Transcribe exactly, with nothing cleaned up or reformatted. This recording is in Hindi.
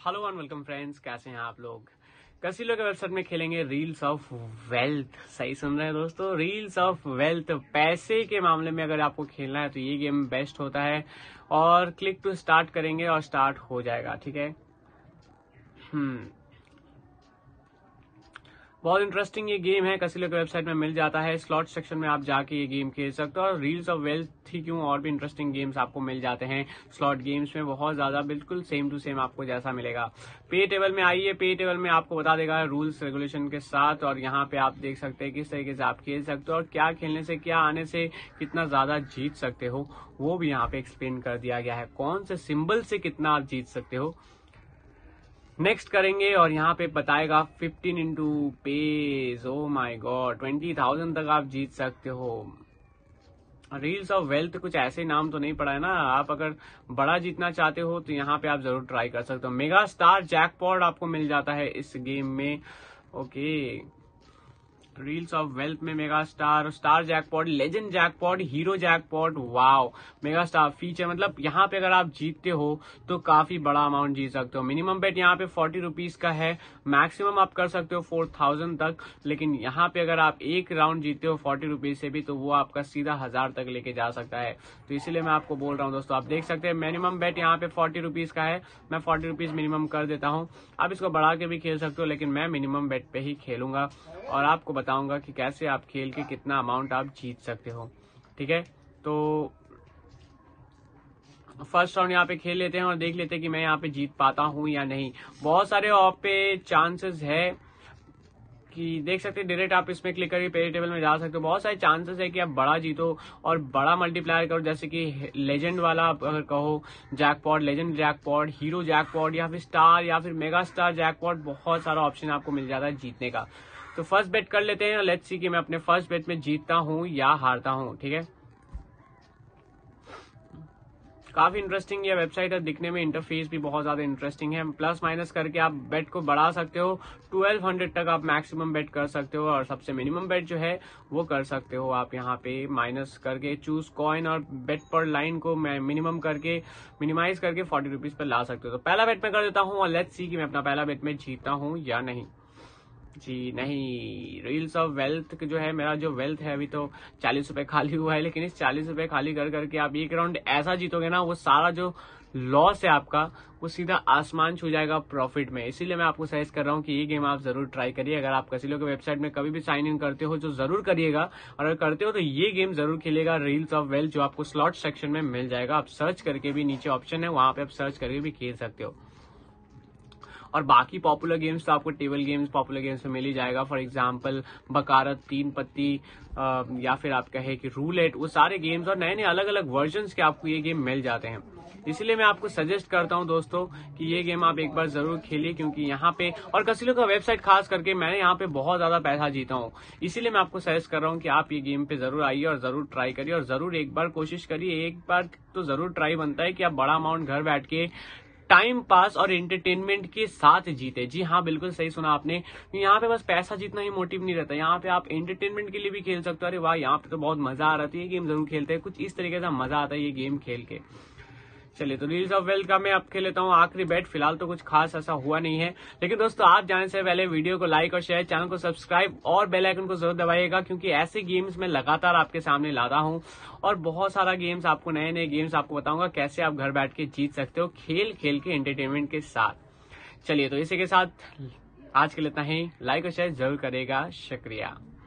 हेलो एंड वेलकम फ्रेंड्स, कैसे हैं आप लोग। कसीलो के वेबसाइट में खेलेंगे रील्स ऑफ वेल्थ। सही सुन रहे हैं दोस्तों, रील्स ऑफ वेल्थ। पैसे के मामले में अगर आपको खेलना है तो ये गेम बेस्ट होता है। और क्लिक टू स्टार्ट करेंगे और स्टार्ट हो जाएगा, ठीक है। हम्म बहुत इंटरेस्टिंग ये गेम है। कसीलो के वेबसाइट में मिल जाता है। स्लॉट सेक्शन में आप जाके ये गेम खेल सकते हो। और रील्स ऑफ वेल्थ ही क्यों, और भी इंटरेस्टिंग गेम्स आपको मिल जाते हैं स्लॉट गेम्स में, बहुत ज्यादा, बिल्कुल सेम टू सेम आपको जैसा मिलेगा। पे टेबल में आइए, पे टेबल में आपको बता देगा रूल्स रेगुलेशन के साथ। और यहाँ पे आप देख सकते हैं किस तरीके से आप खेल सकते हो और क्या खेलने से, क्या आने से कितना ज्यादा जीत सकते हो, वो भी यहाँ पे एक्सप्लेन कर दिया गया है। कौन से सिंबल से कितना आप जीत सकते हो। नेक्स्ट करेंगे और यहाँ पे बताएगा fifteen into page. Oh my god, twenty thousand तक आप जीत सकते हो। रील्स ऑफ वेल्थ कुछ ऐसे नाम तो नहीं पड़ा है ना। आप अगर बड़ा जीतना चाहते हो तो यहाँ पे आप जरूर ट्राई कर सकते हो। मेगा स्टार जैकपॉट आपको मिल जाता है इस गेम में। ओके, रील्स ऑफ वेल्थ में mega star, star jackpot, legend jackpot, hero jackpot. Wow, mega star feature, मतलब यहाँ पे अगर आप जीतते हो तो काफी बड़ा अमाउंट जीत सकते हो। मिनिमम बेट यहाँ पे फोर्टी रुपीज का है, मैक्सिमम आप कर सकते हो फोर थाउजेंड तक। लेकिन यहाँ पे अगर आप एक राउंड जीतते हो फोर्टी रुपीज से भी, तो वो आपका सीधा हजार तक लेके जा सकता है। तो इसीलिए मैं आपको बोल रहा हूँ दोस्तों, आप देख सकते हैं मिनिमम बेट यहाँ पे फोर्टी रुपीज का है। मैं फोर्टी रुपीज मिनिमम कर देता हूँ। आप इसको बढ़ा के भी खेल सकते हो, लेकिन मैं मिनिमम बेट पे ही खेलूंगा और आपको बताऊंगा कि कैसे आप खेल के कितना अमाउंट आप जीत सकते हो, ठीक है। तो फर्स्ट राउंड यहाँ पे खेल लेते हैं और देख लेते हैं कि मैं यहाँ पे जीत पाता हूँ या नहीं। बहुत सारे ऑफ पे चांसेस है कि देख सकते हैं, डायरेक्ट आप इसमें क्लिक करके पे टेबल में जा सकते हो। बहुत सारे चांसेस है कि आप बड़ा जीतो और बड़ा मल्टीप्लायर करो, जैसे कि लेजेंड वाला अगर कहो jackpot, legend jackpot, hero jackpot, या फिर स्टार, या फिर मेगा स्टार जैकपॉट। बहुत सारा ऑप्शन आपको मिल जाता है जीतने का। तो फर्स्ट बेट कर लेते हैं, लेट्स सी कि मैं अपने फर्स्ट बेट में जीतता हूं या हारता हूं, ठीक है। काफी इंटरेस्टिंग ये वेबसाइट है, दिखने में इंटरफेस भी बहुत ज्यादा इंटरेस्टिंग है। प्लस माइनस करके आप बेट को बढ़ा सकते हो, ट्वेल्व हंड्रेड तक आप मैक्सिमम बेट कर सकते हो। और सबसे मिनिमम बेट जो है वो कर सकते हो आप यहाँ पे माइनस करके, चूज कॉइन और बेट पर लाइन को मिनिमम करके, मिनिमाइज करके फोर्टी रुपीज पर ला सकते हो। तो पहला बेट मैं कर देता हूँ और लेट्स सी कि मैं अपना पहला बेट में जीतता हूँ या नहीं। जी नहीं, रील्स ऑफ वेल्थ जो है, मेरा जो वेल्थ है अभी तो चालीस रुपए खाली हुआ है। लेकिन इस चालीस रुपए खाली कर करके आप एक राउंड ऐसा जीतोगे ना, वो सारा जो लॉस है आपका वो सीधा आसमान छू जाएगा प्रॉफिट में। इसीलिए मैं आपको सजेस्ट कर रहा हूँ कि ये गेम आप जरूर ट्राई करिए। अगर आप कसीलो के वेबसाइट में कभी भी साइन इन करते हो तो जरूर करिएगा, और अगर करते हो तो ये गेम जरूर खेलिएगा, रील्स ऑफ वेल्थ, जो आपको स्लॉट सेक्शन में मिल जाएगा। आप सर्च करके भी, नीचे ऑप्शन है वहां पे आप सर्च करके भी खेल सकते हो। और बाकी पॉपुलर गेम्स तो आपको टेबल गेम्स पॉपुलर गेम्स में मिल ही जाएगा। फॉर एग्जांपल बकारत, तीन पत्ती, या फिर आप कहे कि रूलेट, वो सारे गेम्स और नए नए अलग अलग वर्जन्स के आपको ये गेम मिल जाते हैं। इसीलिए मैं आपको सजेस्ट करता हूं दोस्तों कि ये गेम आप एक बार जरूर खेलिए, क्योंकि यहाँ पे, और कसीलो का वेबसाइट खास करके, मैंने यहाँ पे बहुत ज्यादा पैसा जीता हूँ। इसीलिए मैं आपको सजेस्ट कर रहा हूँ कि आप ये गेम पे जरूर आइए और जरूर ट्राई करिए, और जरूर एक बार कोशिश करिए। एक बार तो जरूर ट्राई बनता है कि आप बड़ा अमाउंट घर बैठ के टाइम पास और एंटरटेनमेंट के साथ जीते। जी हाँ, बिल्कुल सही सुना आपने। यहाँ पे बस पैसा जीतना ही मोटिव नहीं रहता, यहाँ पे आप एंटरटेनमेंट के लिए भी खेल सकते हो। अरे वाह, यहाँ पे तो बहुत मजा आ रहा है, ये गेम जरूर खेलते हैं। कुछ इस तरीके से मजा आता है ये गेम खेल के। चलिए, तो रील्स ऑफ वेल्थ का मैं अब खेल लेता हूँ आखिरी बेट। फिलहाल तो कुछ खास ऐसा हुआ नहीं है, लेकिन दोस्तों आप जाने से पहले वीडियो को लाइक और शेयर, चैनल को सब्सक्राइब और बेल आइकन को जरूर दबाइएगा, क्योंकि ऐसे गेम्स मैं लगातार आपके सामने लाता हूँ। और बहुत सारा गेम्स आपको, नए नए गेम्स आपको बताऊंगा कैसे आप घर बैठ के जीत सकते हो, खेल खेल के एंटरटेनमेंट के साथ। चलिए, तो इसी के साथ आज के लिए इतना ही। लाइक और शेयर जरूर करेगा, शुक्रिया।